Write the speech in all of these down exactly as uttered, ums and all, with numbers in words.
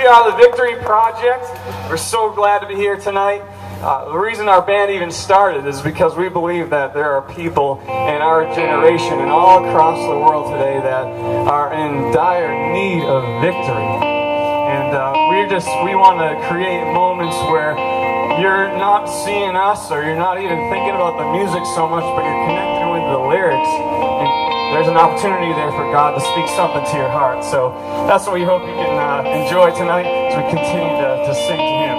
We are the Victory Project. We're so glad to be here tonight. Uh, the reason our band even started is because we believe that there are people in our generation and all across the world today that are in dire need of victory. And uh, we just, we want to create moments where you're not seeing us or you're not even thinking about the music so much, but you're connecting with the lyrics. And there's an opportunity there for God to speak something to your heart. So that's what we hope you can uh, enjoy tonight as we continue to, to sing to Him.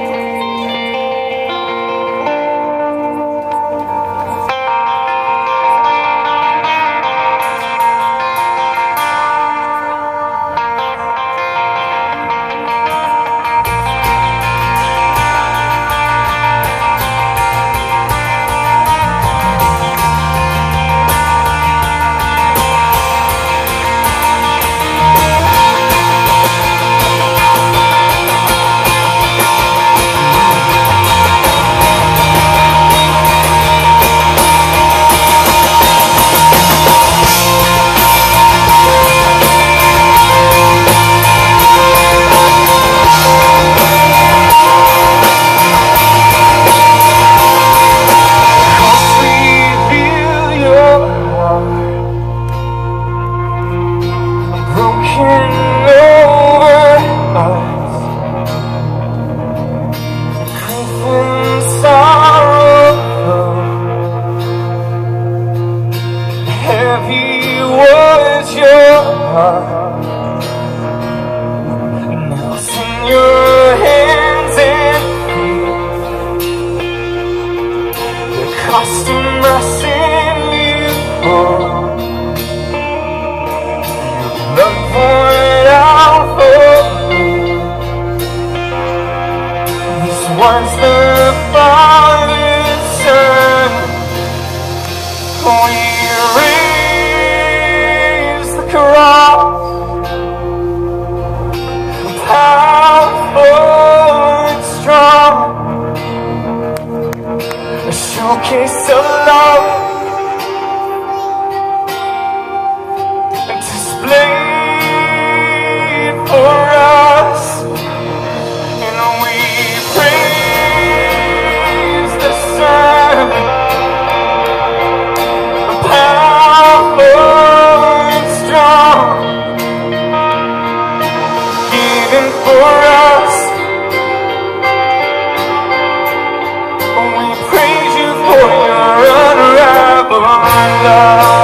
Once the Father's Son, we raise the cross, powerful and strong, a showcase of love, displayed for us. Love.